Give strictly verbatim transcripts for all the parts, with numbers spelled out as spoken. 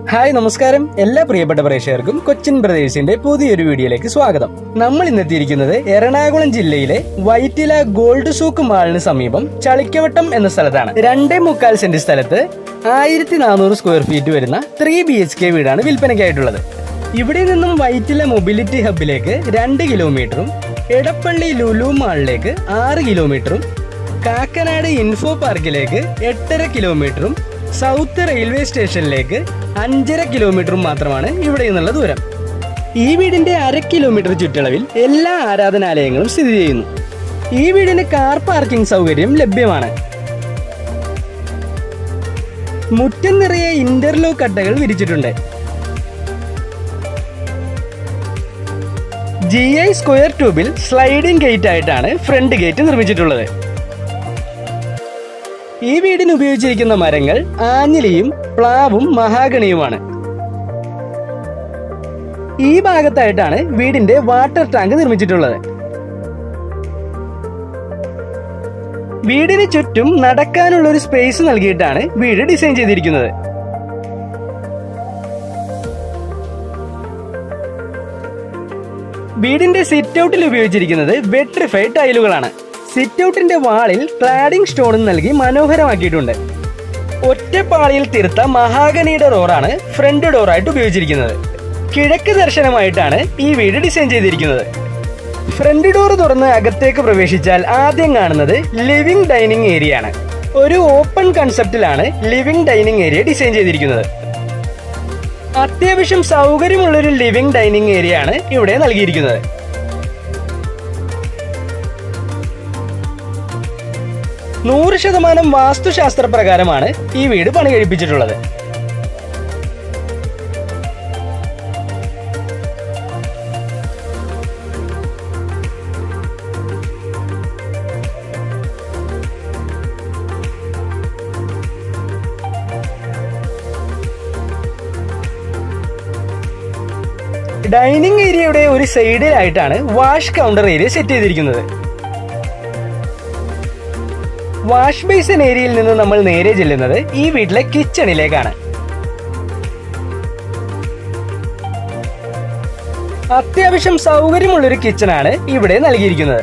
Hi നമസ്കാരം, എല്ലാ പ്രിയപ്പെട്ട പ്രേക്ഷകർക്കും കൊച്ചിൻ ബ്രദേഴ്സിന്റെ പുതിയൊരു വീഡിയോയിലേക്ക് സ്വാഗതം. നമ്മൾ ഇന്നെത്തിയിരിക്കുന്നത് എറണാകുളം ജില്ലയിലെ വൈറ്റില ഗോൾഡ് സൂക്ക് മാളിന് സമീപം ചളിക്കവട്ടം എന്ന സ്ഥലത്താണ്. രണ്ടേ മുക്കാൽ സെന്റ് സ്ഥലത്ത് ആയിരത്തി നാനൂറ് സ്ക്വയർ ഫീറ്റ് വരുന്ന ത്രീ ബി എച്ച് കെ വീടാണ് വിൽപ്പനയ്ക്കായിട്ടുള്ളത്. ഇവിടെ നിന്നും വൈറ്റില മൊബിലിറ്റി ഹബിലേക്ക് രണ്ട് കിലോമീറ്ററും എടപ്പള്ളി ലുലു മാളിലേക്ക് ആറ് കിലോമീറ്ററും കാക്കനാട് ഇൻഫോ പാർക്കിലേക്ക് എട്ടര കിലോമീറ്ററും സൗത്ത് റെയിൽവേ സ്റ്റേഷനിലേക്ക് അഞ്ചര കിലോമീറ്ററും മാത്രമാണ് ഇവിടെ നിന്നുള്ള ദൂരം. ഈ വീടിന്റെ അര കിലോമീറ്റർ ചുറ്റളവിൽ എല്ലാ ആരാധനാലയങ്ങളും സ്ഥിതി ചെയ്യുന്നു. ഈ വീടിന് കാർ പാർക്കിംഗ് സൗകര്യം ലഭ്യമാണ്. മുറ്റം നിറയെ ഇന്റർലോക്ക് കട്ടകൾ വിരിച്ചിട്ടുണ്ട്. ജി ഐ സ്ക്വയർ ട്യൂബിൽ സ്ലൈഡിംഗ് ഗേറ്റ് ആയിട്ടാണ് ഫ്രണ്ട് ഗേറ്റ് നിർമ്മിച്ചിട്ടുള്ളത്. ഈ വീടിന് ഉപയോഗിച്ചിരിക്കുന്ന മരങ്ങൾ ആഞ്ഞിലിയും പ്ലാവും മഹാഗണിയുമാണ്. ഈ ഭാഗത്തായിട്ടാണ് വീടിന്റെ വാട്ടർ ടാങ്ക് നിർമ്മിച്ചിട്ടുള്ളത്. വീടിന് ചുറ്റും നടക്കാനുള്ള ഒരു സ്പേസ് നൽകിയിട്ടാണ് വീട് ഡിസൈൻ ചെയ്തിരിക്കുന്നത്. വീടിന്റെ സിറ്റ് ഔട്ടിൽ ഉപയോഗിച്ചിരിക്കുന്നത് വെട്രിഫൈഡ് ടൈലുകളാണ്. സിറ്റ് ഔട്ടിന്റെ വാളിൽ ക്ലാഡിംഗ് സ്റ്റോണും നൽകി മനോഹരമാക്കിയിട്ടുണ്ട്. ഒറ്റപ്പാളിയിൽ തീർത്ത മഹാഗണിയുടെ ഡോറാണ് ഫ്രണ്ട് ഡോറായിട്ട് ഉപയോഗിച്ചിരിക്കുന്നത്. കിഴക്ക് ദർശനമായിട്ടാണ് ഈ വീട് ഡിസൈൻ ചെയ്തിരിക്കുന്നത്. ഫ്രണ്ട് ഡോർ തുറന്ന് അകത്തേക്ക് പ്രവേശിച്ചാൽ ആദ്യം കാണുന്നത് ലിവിംഗ് ഡൈനിങ് ഏരിയ ആണ്. ഒരു ഓപ്പൺ കൺസെപ്റ്റിലാണ് ലിവിംഗ് ഡൈനിങ് ഏരിയ ഡിസൈൻ ചെയ്തിരിക്കുന്നത്. അത്യാവശ്യം സൗകര്യമുള്ളൊരു ലിവിംഗ് ഡൈനിങ് ഏരിയ ആണ് ഇവിടെ നൽകിയിരിക്കുന്നത്. നൂറ് ശതമാനം വാസ്തുശാസ്ത്ര പ്രകാരമാണ് ഈ വീട് പണി കഴിപ്പിച്ചിട്ടുള്ളത്. ഡൈനിങ് ഏരിയയുടെ ഒരു സൈഡിലായിട്ടാണ് വാഷ് കൗണ്ടർ ഏരിയ സെറ്റ് ചെയ്തിരിക്കുന്നത്. വാഷ് ബേസിൻ ഏരിയയിൽ നിന്ന് നമ്മൾ നേരെ ചെല്ലുന്നത് ഈ വീട്ടിലെ കിച്ചണിലേക്കാണ്. അത്യാവശ്യം സൗകര്യമുള്ളൊരു കിച്ചണാണ് ഇവിടെ നൽകിയിരിക്കുന്നത്.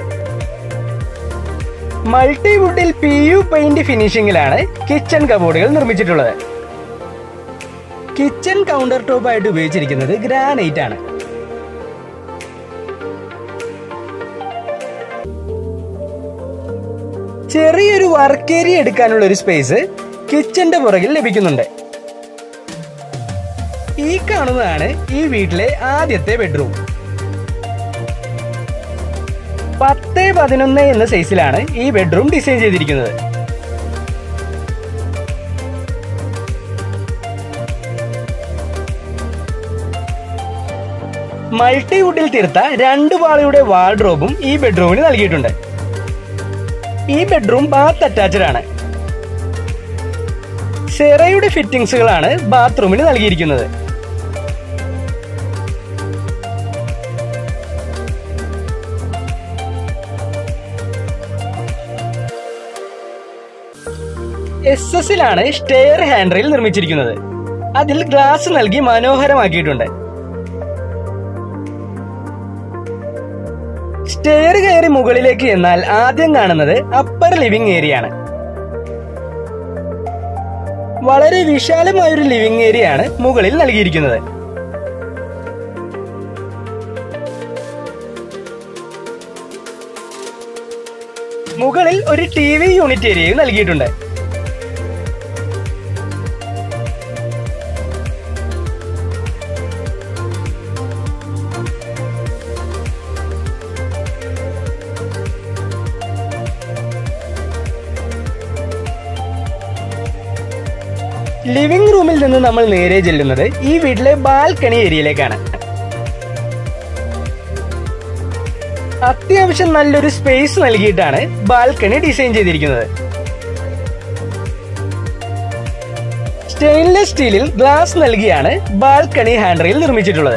മൾട്ടിവുഡിൽ പി യു പെയിന്റ് ഫിനിഷിംഗിലാണ് കിച്ചൺ കബോർഡുകൾ നിർമ്മിച്ചിട്ടുള്ളത്. കിച്ചൺ കൗണ്ടർ ടോപ്പ് ആയിട്ട് ഉപയോഗിച്ചിരിക്കുന്നത് ഗ്രാനൈറ്റ് ആണ്. ചെറിയൊരു വർക്ക് ഏരിയ എടുക്കാനുള്ള ഒരു സ്പേസ് കിച്ചന്റെ പുറകിൽ ലഭിക്കുന്നുണ്ട്. ഈ കാണുന്നതാണ് ഈ വീട്ടിലെ ആദ്യത്തെ ബെഡ്റൂം. പത്ത് പതിനൊന്ന് എന്ന സൈസിലാണ് ഈ ബെഡ്റൂം ഡിസൈൻ ചെയ്തിരിക്കുന്നത്. മൾട്ടിവുഡിൽ തീർത്ത രണ്ട് പാളിയുടെ വാർഡ്രോബും ഈ ബെഡ്റൂമിന് നൽകിയിട്ടുണ്ട്. ഈ ബെഡ്റൂം ബാത്ത് അറ്റാച്ച്ഡ് ആണ്. സെറയുടെ ഫിറ്റിംഗ്സുകളാണ് ബാത്റൂമിന് നൽകിയിരിക്കുന്നത്. എസ് എസിലാണ് സ്റ്റെയർ ഹാൻഡ്രയിൽ നിർമ്മിച്ചിരിക്കുന്നത്. അതിൽ ഗ്ലാസ് നൽകി മനോഹരമാക്കിയിട്ടുണ്ട്. സ്റ്റെയർ കയറി മുകളിലേക്ക് എന്നാൽ ആദ്യം കാണുന്നത് അപ്പർ ലിവിംഗ് ഏരിയ ആണ്. വളരെ വിശാലമായൊരു ലിവിംഗ് ഏരിയ ആണ് മുകളിൽ നൽകിയിരിക്കുന്നത്. മുകളിൽ ഒരു ടി വി യൂണിറ്റ് ഏരിയയും നൽകിയിട്ടുണ്ട്. ലിവിംഗ് റൂമിൽ നിന്ന് നമ്മൾ നേരെ ചെല്ലുന്നത് ഈ വീട്ടിലെ ബാൽക്കണി ഏരിയയിലേക്കാണ്. അത്യാവശ്യം നല്ലൊരു സ്പേസ് നൽകിയിട്ടാണ് ബാൽക്കണി ഡിസൈൻ ചെയ്തിരിക്കുന്നത്. സ്റ്റെയിൻലെസ് സ്റ്റീലിൽ ഗ്ലാസ് നൽകിയാണ് ബാൽക്കണി ഹാൻഡ്രയിൽ നിർമ്മിച്ചിട്ടുള്ളത്.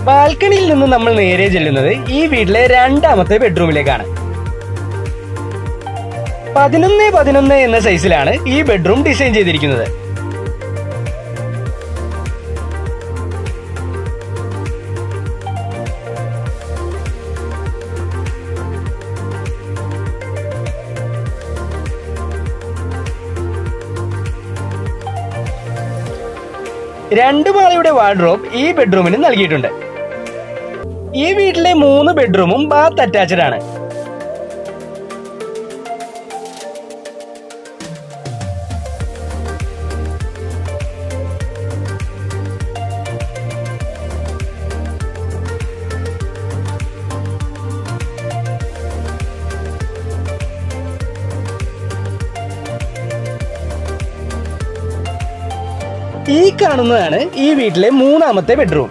ബാൽക്കണിയിൽ നിന്ന് നമ്മൾ നേരെ ചെല്ലുന്നത് ഈ വീട്ടിലെ രണ്ടാമത്തെ ബെഡ്റൂമിലേക്കാണ്. പതിനൊന്ന് പതിനൊന്ന് എന്ന സൈസിലാണ് ഈ ബെഡ്റൂം ഡിസൈൻ ചെയ്തിരിക്കുന്നത്. രണ്ട് പാളിയുടെ വാർഡ്രോബ് ഈ ബെഡ്റൂമിന് നൽകിയിട്ടുണ്ട്. ഈ വീട്ടിലെ മൂന്ന് ബെഡ്റൂമും ബാത്ത് അറ്റാച്ച്ഡ് ആണ്. ഈ കാണുന്നതാണ് ഈ വീട്ടിലെ മൂന്നാമത്തെ ബെഡ്റൂം.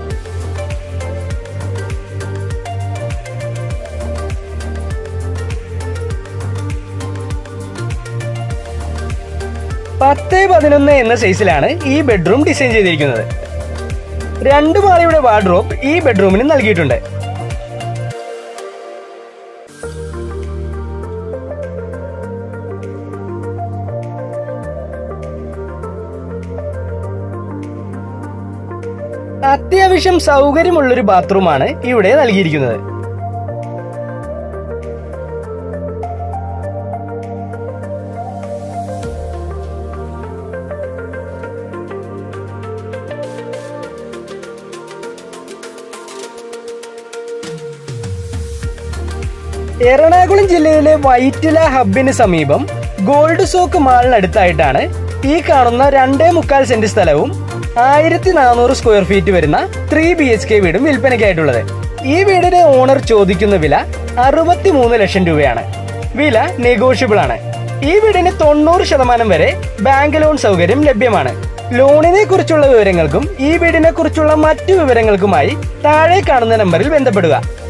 പത്ത് പതിനൊന്ന് എന്ന സൈസിലാണ് ഈ ബെഡ്റൂം ഡിസൈൻ ചെയ്തിരിക്കുന്നത്. രണ്ട് പാളിയുടെ വാർഡ്രോബ് ഈ ബെഡ്റൂമിന് നൽകിയിട്ടുണ്ട്. അത്യാവശ്യം സൗകര്യമുള്ളൊരു ബാത്റൂമാണ് ഇവിടെ നൽകിയിരിക്കുന്നത്. എറണാകുളം ജില്ലയിലെ വൈറ്റില ഹബിന് സമീപം ഗോൾഡ് സോക്ക് മാളിനടുത്തായിട്ടാണ് ഈ കാണുന്ന രണ്ടേ മുക്കാൽ സെന്റ് സ്ഥലവും ആയിരത്തി നാനൂറ് സ്ക്വയർ ഫീറ്റ് വരുന്ന ത്രീ ബി എച്ച് കെ വീടും വിൽപ്പനയ്ക്കായിട്ടുള്ളത്. ഈ വീടിന്റെ ഓണർ ചോദിക്കുന്ന വില അറുപത്തി മൂന്ന് ലക്ഷം രൂപയാണ്. വില നെഗോഷ്യബിൾ ആണ്. ഈ വീടിന് തൊണ്ണൂറ് ശതമാനം വരെ ബാങ്ക് ലോൺ സൗകര്യം ലഭ്യമാണ്. ലോണിനെ കുറിച്ചുള്ള വിവരങ്ങൾക്കും ഈ വീടിനെ കുറിച്ചുള്ള മറ്റു വിവരങ്ങൾക്കുമായി താഴെ കാണുന്ന നമ്പറിൽ ബന്ധപ്പെടുക.